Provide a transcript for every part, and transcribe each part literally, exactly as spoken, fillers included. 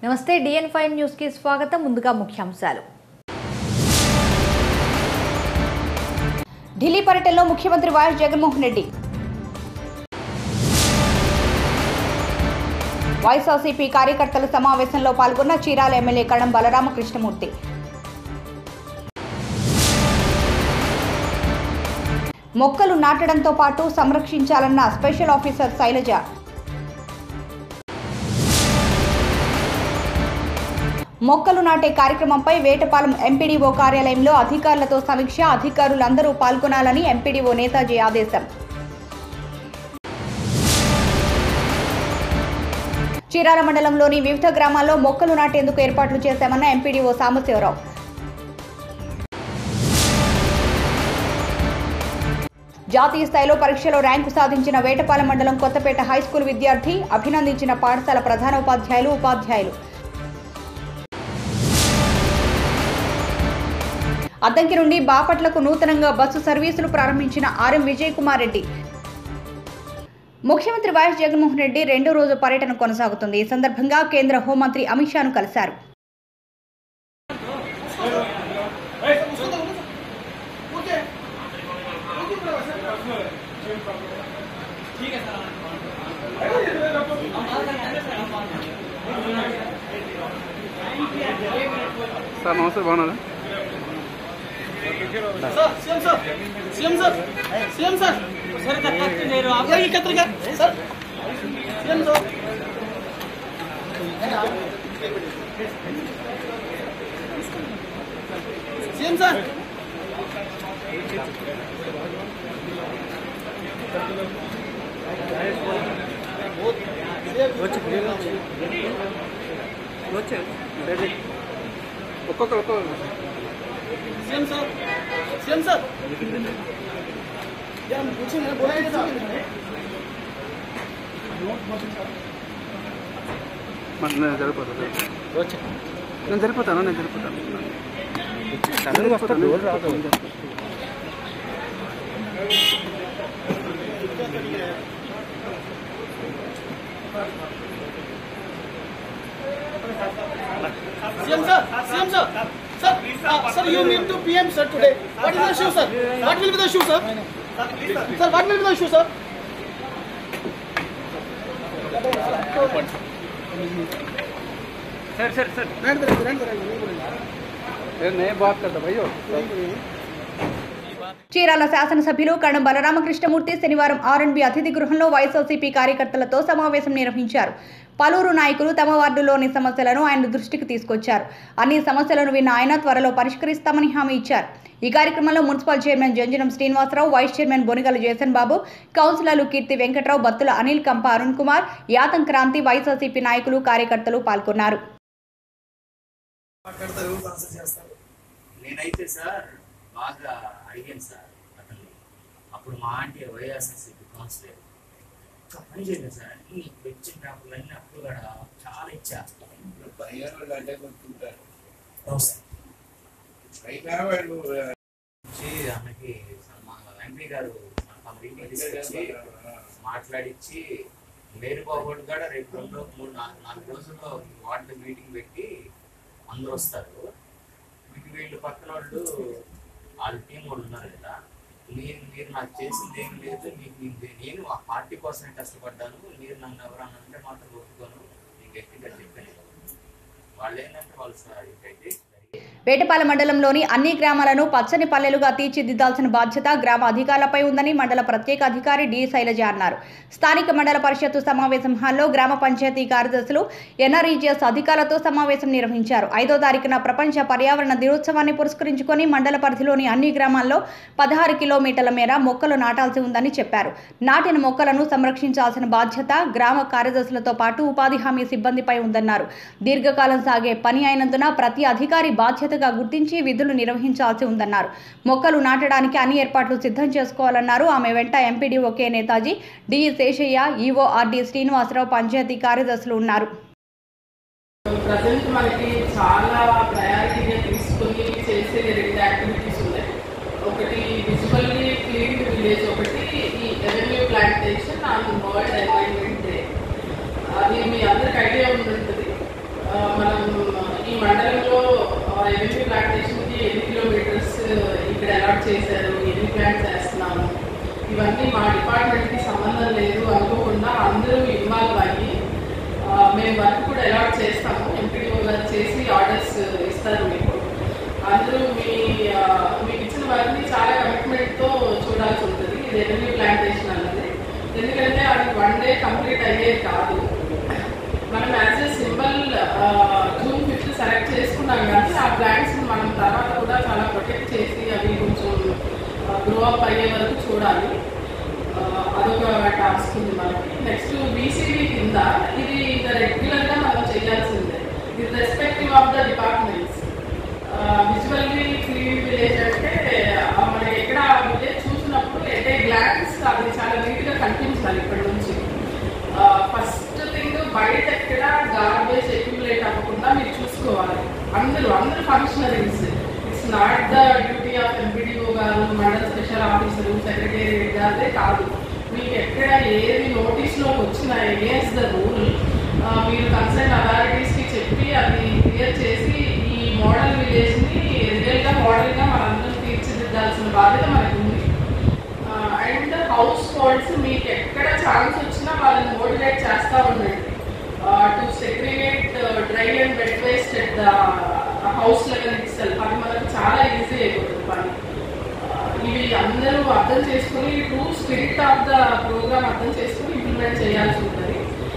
నమస్తే డిఎన్ five news కి స్వాగతం. ముందుగా ముఖ్యాంశాలు. ఢిల్లీ పర్యటనలో ముఖ్యమంత్రి వైఎస్ జగన్మోహన్ రెడ్డి. వైఎస్ఆర్సీపీ కార్యకర్తల సమావేశంలో పాల్గొన్న చీరాల ఎమ్మెల్యే కడం బలరామకృష్ణమూర్తి. మొక్కలు నాటడంతో పాటు సంరక్షించాలన్న స్పెషల్ ఆఫీసర్ శైలజ. మొక్కలు నాటే కార్యక్రమంపై వేటపాలెం ఎంపీడీఓ కార్యాలయంలో అధికారులతో సమీక్ష. అధికారులందరూ పాల్గొనాలని ఎంపీడీఓ నేతాజీ ఆదేశం. చీరాల మండలంలోని వివిధ గ్రామాల్లో మొక్కలు నాటేందుకు ఏర్పాట్లు చేశామన్న ఎంపీడీఓ సాంబశివరావు. జాతీయ స్థాయిలో పరీక్షలో ర్యాంకు సాధించిన వేటపాలెం మండలం కొత్తపేట హైస్కూల్ విద్యార్థి అభినందించిన పాఠశాల ప్రధానోపాధ్యాయులు, ఉపాధ్యాయులు. అద్దంకి నుండి బాపట్లకు నూతనంగా బస్సు సర్వీసులు ప్రారంభించిన ఆర్ఎం విజయ్ కుమార్ రెడ్డి. ముఖ్యమంత్రి వైఎస్ జగన్మోహన్ రెడ్డి రెండో రోజు పర్యటన కొనసాగుతుంది. ఈ సందర్భంగా కేంద్ర హోంమంత్రి అమిత్ షాను కలిశారు. సార్ నమస్తే, బాగున్నారా? CM sir CM sir CM sir sir कत्ते नहीं रहो आप ये कत्ते का sir CM sir CM sir వచ్చే ఒక్కొక్క ఒక్కొక్క सीएम सर सीएम सर यार हम पूछे ना बोला है सर నేను సరిపోతా నేను సరిపోతాను నేను సరిపోతాను CM sir CM sir Sir, uh, sir, you meet to P M sir today. What is the issue, sir? What will be the issue, sir? Sir, what will be the issue, sir? Sir sir sir नहीं बात करता भैया. చీరాల శాసనసభ్యులు కడం బలరామకృష్ణమూర్తి శనివారం are and B అతిథి గృహంలో వైఎస్ఆర్సీపీ కార్యకర్తలతో సమావేశం నిర్వహించారు. పలువురు నాయకులు తమ వార్డులోని సమస్యలను ఆయన దృష్టికి తీసుకొచ్చారు. అన్ని సమస్యలను విన్న ఆయన త్వరలో పరిష్కరిస్తామని హామీ ఇచ్చారు. ఈ కార్యక్రమంలో municipal chairman Janjanam Srinivasarao, vice chairman Bonigala Jayasan Babu, కౌన్సిలర్లు కీర్తి వెంకట్రావు, బత్తుల అనిల్, కంప అరుణ్ కుమార్, యాతం క్రాంతి, వైఎస్ఆర్సీపీ నాయకులు, కార్యకర్తలు పాల్గొన్నారు. నేనైతే సార్ బాగా అడిగాను సార్ అతన్ని. అప్పుడు మా ఆంటీ వైఎస్ఆర్సీపీ కౌన్సిలర్ పని చేయలేదు సార్. అన్ని వచ్చిన పేపర్లు అన్నీ అప్పుడు కూడా చాలా ఇచ్చా ఆమెకి మా ఎంపీ గారు తీసుకొచ్చి మాట్లాడించి లేని బాబోడు కూడా రేపు రెండు మూడు నాలుగు నాలుగు రోజుల్లో వార్డు మీటింగ్ పెట్టి అందరూ వస్తారు. మీకు వీళ్ళు పక్కన వాళ్ళు వాళ్ళ టీం వాళ్ళు ఉన్నారు కదా, నేను మీరు నాకు చేసింది ఏం లేదు, మీకు నేను ఆ పార్టీ కోసమే కష్టపడ్డాను, మీరు నన్ను ఎవరన్నా అంటే మాత్రం ఒప్పుకోను, నేను గట్టిగా చెప్పాను. వాళ్ళు ఏంటంటే వాళ్ళు సార్ ఇకైతే వేటపాలెం మండలంలోని అన్ని గ్రామాలను పచ్చని పల్లెలుగా తీర్చిదిద్దాల్సిన బాధ్యత గ్రామ అధికారులపై ఉందని మండల ప్రత్యేక అధికారి డి శైలజ అన్నారు. స్థానిక మండల పరిషత్తు సమావేశం హాల్లో గ్రామ పంచాయతీ కార్యదర్శులు, ఎన్ఆర్ఈజీఎస్ అధికారులతో సమావేశం నిర్వహించారు. ఐదో తారీఖున ప్రపంచ పర్యావరణ దినోత్సవాన్ని పురస్కరించుకొని మండల పరిధిలోని అన్ని గ్రామాల్లో పదహారు కిలోమీటర్ల మేర మొక్కలు నాటాల్సి ఉందని చెప్పారు. నాటిన మొక్కలను సంరక్షించాల్సిన బాధ్యత గ్రామ కార్యదర్శులతో పాటు ఉపాధి హామీ సిబ్బందిపై ఉందన్నారు. దీర్ఘకాలం సాగే పని అయినందున ప్రతి అధికారి బాధ్యతగా గుర్తించి విధులు నిర్వహించాల్సి ఉందన్నారు. మొక్కలు నాటడానికి అన్ని ఏర్పాట్లు సిద్ధం చేసుకోవాలన్నారు. ఆమె వెంట MPDO K Netaji, DE Seshaiah, EO RD Srinivasarao, panchayat కార్యదర్శులు ఉన్నారు. ప్రజెంట్ మనకి చాలా ప్రయారిటీగా తీసుకొని చేసే రెండు యాక్టివిటీస్ ఉన్నాయి. ఒకటి విజువల్లీ క్లీన్డ్ విలేజ్, ఒకటి ఈ revenue plantation on bird environment day. అది మీ అందరికి ఐడియా ఉంటుంది. ఎలాట్ చేశారు, ఎన్ని ప్లాన్స్ చేస్తున్నాము, ఇవన్నీ మా డిపార్ట్మెంట్కి సంబంధం లేదు అనుకోకుండా అందరూ ఇన్వాల్వ్ అయ్యి మేము వర్క్ కూడా అలాట్ చేస్తాము. ఎంపీడీఓ గారు చేసి ఆర్డర్స్ ఇస్తారు మీకు. అందరూ మీ మీకు ఇచ్చిన వర్క్ని చాలా కమిట్మెంట్తో చూడాల్సి ఉంటుంది. ఇది రెవెన్యూ ప్లాంటేషన్ అన్నది, ఎందుకంటే అది వన్ డే కంప్లీట్ అయ్యేది కాదు. మనం as a symbol June fifth select చేసుకున్నాం, కానీ ఆ ప్లాంట్స్ మనం తర్వాత కూడా చాలా ప్రొటెక్ట్ చేసి అవి కొంచెం గ్రో అప్ అయ్యే వరకు చూడాలి. అదొక టాస్క్ ఉంది మనకి. నెక్స్ట్ బీసీడీ కింద ఇది రెగ్యులర్గా మనం చేయాల్సిందే, with respective of the departments. Visually clean village అంటే మనకి ఎక్కడ విలేజ్ చూసినప్పుడు ఎట్ ఏ గ్లాన్స్ అది చాలా నీట్గా కనిపించాలి. ఇప్పటి నుంచి ఫస్ట్ థింగ్ బయట ఎక్కడ గార్బేజ్ అక్యుములేట్ అవ్వకుండా మీరు చూసుకోవాలి. అందరూ అందరూ functionaries. It's not the duty of MPDO గారు, మండల్ స్పెషల్ ఆఫీసరు, సెక్రటేరియట్ గారే కాదు. మీకు ఎక్కడ ఏది నోటీస్లోకి వచ్చినా అగేన్స్ట్ ద రూల్ మీరు కన్సర్న్ అథారిటీస్కి చెప్పి అది క్లియర్ చేసి ఈ మోడల్ విలేజ్ని రియల్గా మోడల్గా మనందరం తీర్చిదిద్దాల్సిన బాధ్యత మనకు ఉంది. అండ్ హౌస్ హోల్డ్స్ మీకు ఎక్కడ ఛాన్స్ వచ్చినా వాళ్ళని మోటివేట్ చేస్తూ ఉండండి to segregate dry and wet waste at the house level itself. అది మనకు చాలా ఈజీ అయిపోతుంది పని. ఇవి అందరూ అర్థం చేసుకుని true spirit of the programme అర్థం చేసుకుని ఇంప్లిమెంట్ చేయాల్సి ఉంటుంది.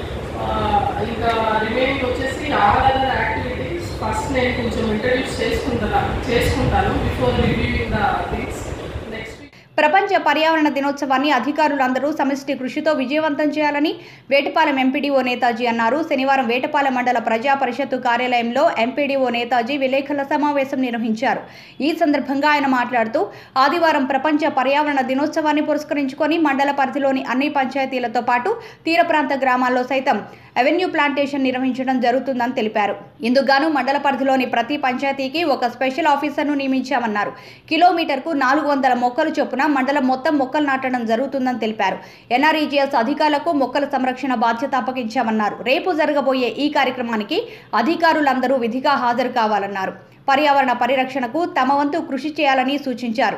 ఇంకా రిమైనింగ్ వచ్చేసి ఆల్ అదర్ యాక్టివిటీస్ ఫస్ట్ నేను కొంచెం ఇంట్రడ్యూస్ చేసుకుంటాను చేసుకుంటాను బిఫోర్ రివ్యూయింగ్ ద థింగ్స్. ప్రపంచ పర్యావరణ దినోత్సవాన్ని అధికారులందరూ సమిష్టి కృషితో విజయవంతం చేయాలని వేటపాలెం ఎంపీడీఓ నేతాజీ అన్నారు. శనివారం వేటపాలెం మండల ప్రజా పరిషత్తు కార్యాలయంలో ఎంపీడీఓ నేతాజీ విలేకరుల సమావేశం నిర్వహించారు. ఈ సందర్భంగా ఆయన మాట్లాడుతూ ఆదివారం ప్రపంచ పర్యావరణ దినోత్సవాన్ని పురస్కరించుకొని మండల పరిధిలోని అన్ని పంచాయతీలతో పాటు తీర ప్రాంత గ్రామాల్లో సైతం అవెన్యూ ప్లాంటేషన్ నిర్వహించడం జరుగుతుందని తెలిపారు. ఇందుకుగాను మండల పరిధిలోని ప్రతి పంచాయతీకి ఒక స్పెషల్ ఆఫీసర్ను నియమించామన్నారు. కిలోమీటర్కు నాలుగు వందల మొక్కలు చొప్పున మండలం మొత్తం మొక్కలు నాటడం జరుగుతుందని తెలిపారు. ఎన్ఆర్ఈజీఎస్ అధికారులకు మొక్కల సంరక్షణ బాధ్యత అప్పగించామన్నారు. రేపు జరగబోయే ఈ కార్యక్రమానికి అధికారులందరూ విధిగా హాజరు కావాలన్నారు. పర్యావరణ పరిరక్షణకు తమ వంతు కృషి చేయాలని సూచించారు.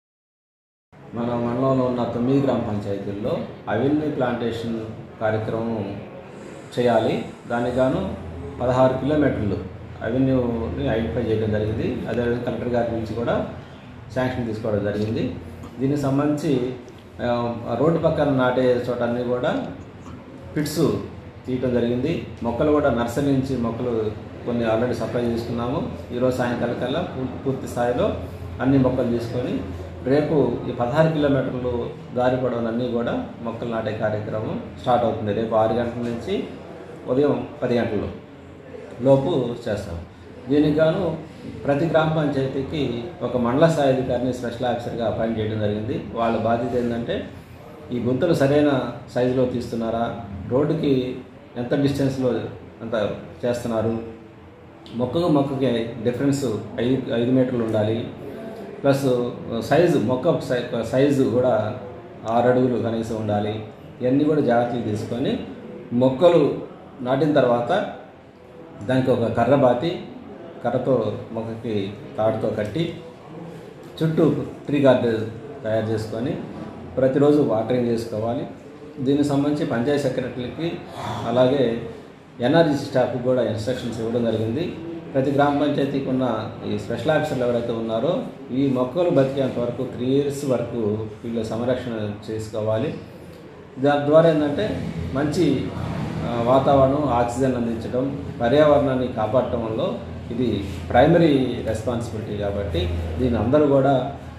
మన మండలంలో ఉన్న తొమ్మిది గ్రామ పంచాయతీల్లో అవెన్యూ ప్లాంటేషన్ కార్యక్రమం చేయాలి. దానికి గాను పదహారు కిలోమీటర్లు అవెన్యూని ఐడెంటిఫై చేయడం జరిగింది. అదేవిధంగా కలెక్టర్ గారి నుంచి కూడా శాంక్షన్ తీసుకోవడం జరిగింది. దీనికి సంబంధించి రోడ్డు పక్కన నాటే చోట అన్నీ కూడా పిట్స్ తీయటం జరిగింది. మొక్కలు కూడా నర్సరీ నుంచి మొక్కలు కొన్ని ఆల్రెడీ సప్లై చేసుకున్నాము. ఈరోజు సాయంకాలం కల్లా పూర్తి స్థాయిలో అన్ని మొక్కలు తీసుకొని రేపు ఈ పదహారు కిలోమీటర్లు దారి పొడవునన్నీ కూడా మొక్కలు నాటే కార్యక్రమం స్టార్ట్ అవుతుంది. రేపు ఆరు గంటల నుంచి ఉదయం పది గంటల లోపు చేస్తాం. దీనికి గాను ప్రతి గ్రామ పంచాయతీకి ఒక మండల స్థాయి అధికారిని స్పెషల్ ఆఫీసర్గా అపాయింట్ చేయడం జరిగింది. వాళ్ళ బాధ్యత ఏంటంటే ఈ గుంతలు సరైన సైజులో తీస్తున్నారా, రోడ్డుకి ఎంత డిస్టెన్స్లో అంత చేస్తున్నారు, మొక్కకు మొక్కకి డిఫరెన్స్ ఐదు ఐదు మీటర్లు ఉండాలి, ప్లస్ సైజు మొక్క సైజు కూడా ఆరు అడుగులు కనీసం ఉండాలి. ఇవన్నీ కూడా జాగ్రత్తలు తీసుకొని మొక్కలు నాటిన తర్వాత దానికి ఒక కర్ర బాతి కర్రతో మొక్కకి తాడుతో కట్టి చుట్టూ ట్రీ గార్డెన్ తయారు చేసుకొని ప్రతిరోజు వాటరింగ్ చేసుకోవాలి. దీనికి సంబంధించి పంచాయతీ సెక్రటరీకి అలాగే ఎన్ఆర్జీ స్టాఫ్కి కూడా ఇన్స్ట్రక్షన్స్ ఇవ్వడం జరిగింది. ప్రతి గ్రామ పంచాయతీకి ఉన్న ఈ స్పెషల్ ఆఫీసర్లు ఎవరైతే ఉన్నారో ఈ మొక్కలు బతికేంత వరకు త్రీ ఇయర్స్ వరకు వీళ్ళు సంరక్షణ చేసుకోవాలి. దాని ద్వారా ఏంటంటే మంచి వాతావరణం, ఆక్సిజన్ అందించడం, పర్యావరణాన్ని కాపాడటంలో ఇది ప్రైమరీ రెస్పాన్సిబిలిటీ. కాబట్టి దీన్ని అందరూ కూడా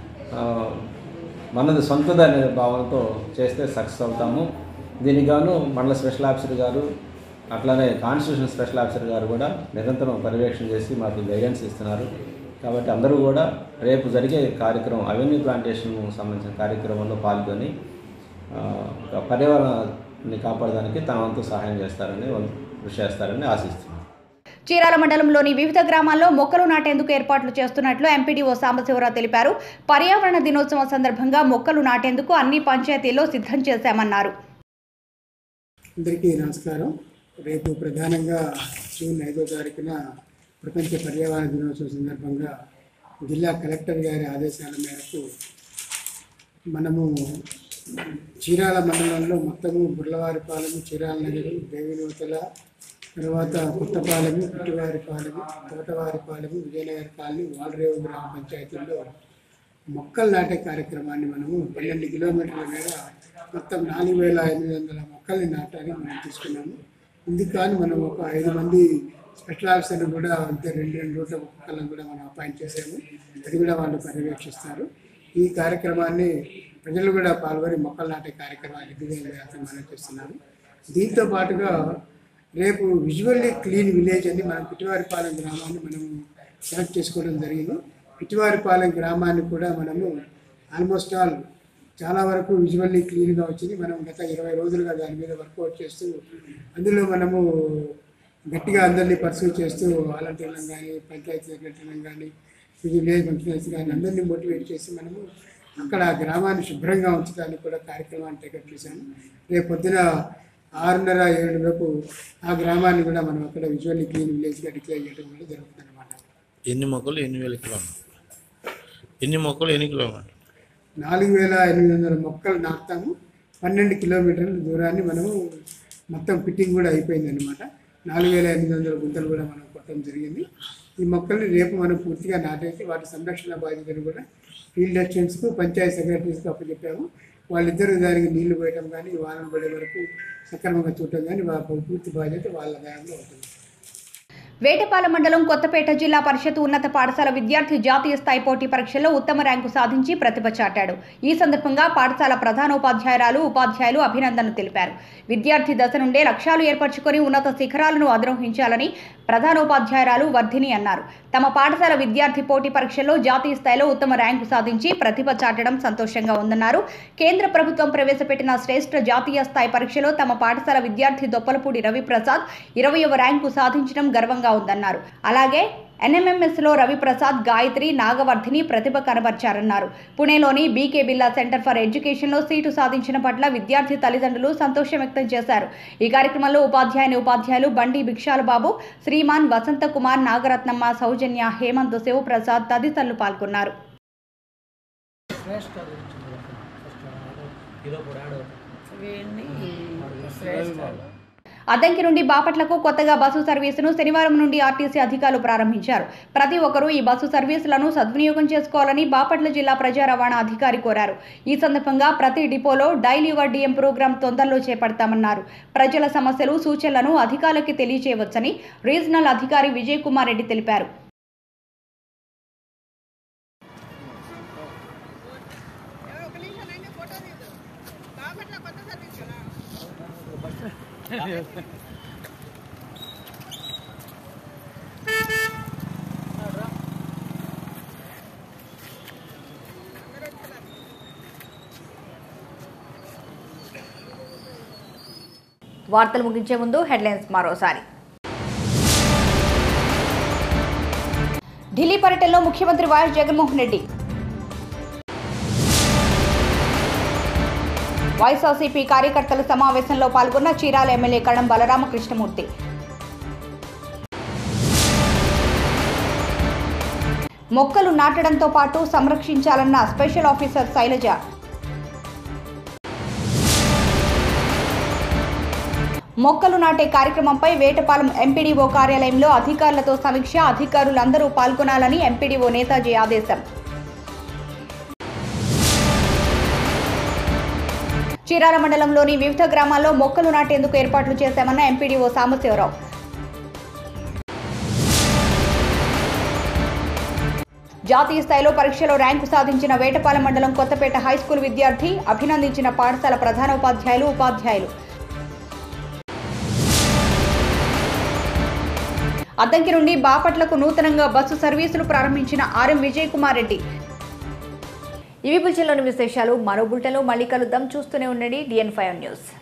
మనది సొంతది అనే భావంతో చేస్తే సక్సెస్ అవుతాము. దీనికి గాను మండల స్పెషల్ ఆఫీసర్ గారు అట్లానే కాన్స్టిట్యూషన్ స్పెషల్ ఆఫీసర్ గారు కూడా నిరంతరం పర్యవేక్షణ చేసి మాకు గైడెన్స్ ఇస్తున్నారు. కాబట్టి అందరూ కూడా రేపు జరిగే కార్యక్రమం అవెన్యూ ప్లాంటేషన్ సంబంధించిన కార్యక్రమంలో పాల్గొని పర్యావరణాన్ని కాపాడడానికి తమ వంతు సహాయం చేస్తారని కృషి చేస్తారని ఆశిస్తున్నాను. చీరాల మండలంలోని వివిధ గ్రామాల్లో మొక్కలు నాటేందుకు ఏర్పాట్లు చేస్తున్నట్లు ఎంపీడీఓ సాంబశివరావు తెలిపారు. పర్యావరణ దినోత్సవం సందర్భంగా మొక్కలు నాటేందుకు అన్ని పంచాయతీల్లో సిద్ధం చేశామన్నారు. అందరికీ నమస్కారం. రేపు ప్రధానంగా జూన్ ఐదో తారీఖున ప్రపంచ పర్యావరణ దినోత్సవం సందర్భంగా జిల్లా కలెక్టర్ గారి ఆదేశాల మేరకు మనము చీరాల మండలంలో మొత్తము బుర్లవారిపాలెము, చీరాల నగరం, దేవినూతల, తర్వాత కొత్తపాలెము, పుట్టివారిపాలెము, తోటవారిపాలెము, విజయనగర కాలనీ, వాలరేవు గ్రామ పంచాయతీల్లో మొక్కలు నాటే కార్యక్రమాన్ని మనము పన్నెండు కిలోమీటర్ల మేర మొత్తం నాలుగు వేల ఎనిమిది వందల మొక్కల్ని నాటానికి మనం తీసుకున్నాము. ఇందుకు కానీ మనం ఒక ఐదు మంది స్పెషల్ ఆఫీసర్ని కూడా అంతే రెండు రెండు రోడ్ల మొక్కలను కూడా మనం అపాయింట్ చేసాము. అది కూడా వాళ్ళు పర్యవేక్షిస్తారు. ఈ కార్యక్రమాన్ని ప్రజలు కూడా పాల్గొని మొక్కలు నాటే కార్యక్రమాన్ని దిగ్విజయం మనం చేస్తున్నాము. దీంతో పాటుగా రేపు విజువల్లీ క్లీన్ విలేజ్ అని మనం పిటివారిపాలెం గ్రామాన్ని మనం సెలెక్ట్ చేసుకోవడం జరిగింది. పిటివారిపాలెం గ్రామాన్ని కూడా మనము ఆల్మోస్ట్ ఆల్ చాలా వరకు విజువల్లీ క్లీన్గా వచ్చింది. మనం గత ఇరవై రోజులుగా దాని మీద వర్కౌట్ చేస్తూ అందులో మనము గట్టిగా అందరినీ పర్సూ చేస్తూ వాలంటీర్లను కానీ, పంచాయతీ సెక్రటరీలను కానీ, విలేజ్ ఫంక్షనర్స్ కానీ అందరినీ మోటివేట్ చేసి మనము అక్కడ గ్రామాన్ని శుభ్రంగా ఉంచడానికి కూడా కార్యక్రమాన్ని టేకప్ చేశాము. రేపు పొద్దున ఆరున్నర ఏడు లోపు ఆ గ్రామాన్ని కూడా మనం అక్కడ విజువల్లీ క్లీన్ విలేజ్గా డిక్లేర్ చేయడం కూడా జరుగుతుంది అన్నమాట. ఎన్ని మొక్కలు ఎన్ని వేల కిలోమీటర్లు ఎన్ని మొక్కలు ఎన్ని కిలోమీటర్లు నాలుగు వేల ఎనిమిది వందల మొక్కలు నాటుతాము. పన్నెండు కిలోమీటర్ల దూరాన్ని మనము మొత్తం ఫిట్టింగ్ కూడా అయిపోయింది అనమాట. నాలుగు వేల ఎనిమిది వందల గుంతలు కూడా మనం కొట్టడం జరిగింది. ఈ మొక్కల్ని రేపు మనం పూర్తిగా నాటేసి వాటి సంరక్షణ బాధ్యతను కూడా ఫీల్డ్ అసిస్టెంట్స్కు, పంచాయతీ సెక్రటరీస్కి అప్పచెప్పాము. వాళ్ళిద్దరూ దానికి నీళ్లు పోయటం కానీ, వారం పడే వరకు సక్రమంగా చూడటం కానీ వాళ్ళ పూర్తి బాధ్యత వాళ్ళ గాయంలో ఉంటుంది. వేటపాలెం మండలం కొత్తపేట జిల్లా పరిషత్ ఉన్నత పాఠశాల విద్యార్థి జాతీయ స్థాయి పోటీ పరీక్షల్లో ఉత్తమ ర్యాంకు సాధించి ప్రతిభ చాటాడు. ఈ సందర్భంగా పాఠశాల ప్రధానోపాధ్యాయురాలు, ఉపాధ్యాయులు అభినందనలు తెలిపారు. విద్యార్థి దశ నుండే లక్ష్యాలు ఏర్పరచుకొని ఉన్నత శిఖరాలను అధిరోహించాలని ప్రధానోపాధ్యాయురాలు వర్ధిని అన్నారు. తమ పాఠశాల విద్యార్థి పోటీ పరీక్షల్లో జాతీయ స్థాయిలో ఉత్తమ ర్యాంకు సాధించి ప్రతిభ చాటడం సంతోషంగా ఉందన్నారు. కేంద్ర ప్రభుత్వం ప్రవేశపెట్టిన శ్రేష్ఠ జాతీయ స్థాయి పరీక్షలో తమ పాఠశాల విద్యార్థి దొప్పలపూడి రవిప్రసాద్ ఇరవయవ ర్యాంకు సాధించడం గర్వంగా ఉందన్నారు. అలాగే ఎన్ఎంఎంఎస్లో రవిప్రసాద్, గాయత్రి, నాగవర్ధిని ప్రతిభ కనబర్చారన్నారు. పుణేలోని బీకే బిర్లా సెంటర్ ఫర్ ఎడ్యుకేషన్లో సీటు సాధించిన పట్ల విద్యార్థి తల్లిదండ్రులు సంతోషం వ్యక్తం చేశారు. ఈ కార్యక్రమంలో ఉపాధ్యాయుని ఉపాధ్యాయులు బండి భిక్షాల బాబు, శ్రీమాన్ వసంత కుమార్, నాగరత్నమ్మ, సౌజన్య, హేమంత్, శివప్రసాద్ తదితరులు పాల్గొన్నారు. అద్దంకి నుండి బాపట్లకు కొత్తగా బస్సు సర్వీసును శనివారం నుండి ఆర్టీసీ అధికారులు ప్రారంభించారు. ప్రతి ఒక్కరూ ఈ బస్సు సర్వీసులను సద్వినియోగం చేసుకోవాలని బాపట్ల జిల్లా ప్రజా రవాణా అధికారి కోరారు. ఈ సందర్భంగా ప్రతి డిపోలో డైల్ యువర్ డిఎం ప్రోగ్రాం తొందరలో చేపడతామన్నారు. ప్రజల సమస్యలు, సూచనలను అధికారులకు తెలియజేయవచ్చని రీజనల్ అధికారి విజయ్ కుమార్ రెడ్డి తెలిపారు. వార్తలు ముగించే ముందు హెడ్లైన్స్ మరోసారి. ఢిల్లీ పర్యటనలో ముఖ్యమంత్రి వైఎస్ జగన్మోహన్ రెడ్డి. వైఎస్ఆర్సీపీ కార్యకర్తల సమావేశంలో పాల్గొన్న చీరాల ఎమ్మెల్యే కడం బలరామకృష్ణమూర్తి. మొక్కలు నాటడంతో పాటు సంరక్షించాలన్న స్పెషల్ ఆఫీసర్ శైలజ. మొక్కలు నాటే కార్యక్రమంపై వేటపాలెం ఎంపీడీఓ కార్యాలయంలో అధికారులతో సమీక్ష. అధికారులందరూ పాల్గొనాలని ఎంపీడీఓ నేతాజీ ఆదేశం. చీరాల మండలంలోని వివిధ గ్రామాల్లో మొక్కలు నాటేందుకు ఏర్పాట్లు చేశామన్న ఎంపీడీఓ సాంబశివరావు. జాతీయ స్థాయిలో పరీక్షలో ర్యాంకు సాధించిన వేటపాలెం మండలం కొత్తపేట హైస్కూల్ విద్యార్థి అభినందించిన పాఠశాల ప్రధానోపాధ్యాయులు, ఉపాధ్యాయులు. అద్దంకి నుండి బాపట్లకు నూతనంగా బస్సు సర్వీసులు ప్రారంభించిన ఆర్ఎం విజయ్ కుమార్ రెడ్డి. ఇవి బులెటిన్లోని విశేషాలు. మరో బులెటిన్లో మళ్ళీ కలుద్దాం. చూస్తూనే ఉండండి డిఎన్ ఫైవ్ న్యూస్.